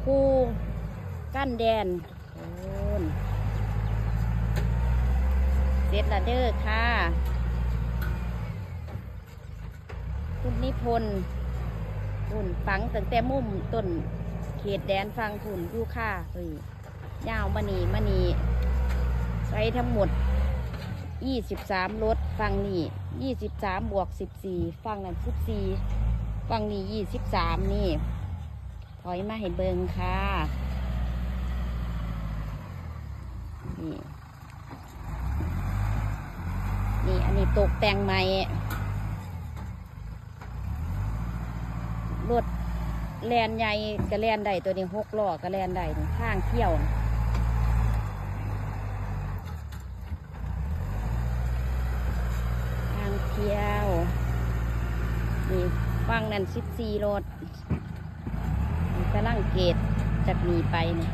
คูกั้นแดนโอนเสร็จละเด้อค่ะคุณนิพนธ์คุณฝังตั้งแต่มุมต้นเขตแดนฟังคุณอยู่ค่ะเฮ้ยยาวมานีใช้ทั้งหมด23รถฟังนี่23บวก14ฟังนั้น14ฟังนี่23นี่ถอยมาให้เบิงค่ะนี่อันนี้ตกแต่งใหม่รถแลนใหญ่กระแลนใดตัวนี้6ล้อกระแลนใดข้างเที่ยวทางเที่ยวนี่ฟังนั้น14รถกำลังเกตจากนี้ไปนี่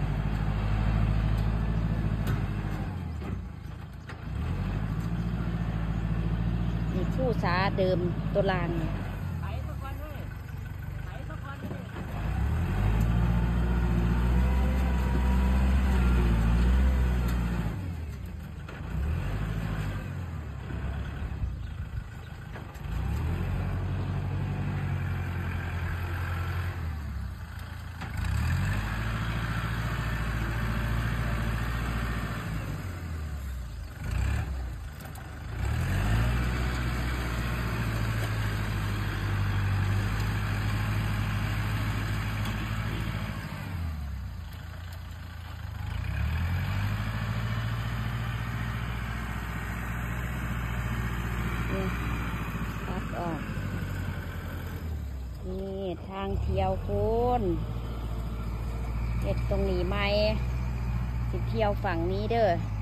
นี่ผู้สาเดิมตัวลางตัดออกนี่ทางเที่ยวคุณเห็ดตรงนี้ไหมสิเที่ยวฝั่งนี้เด้อ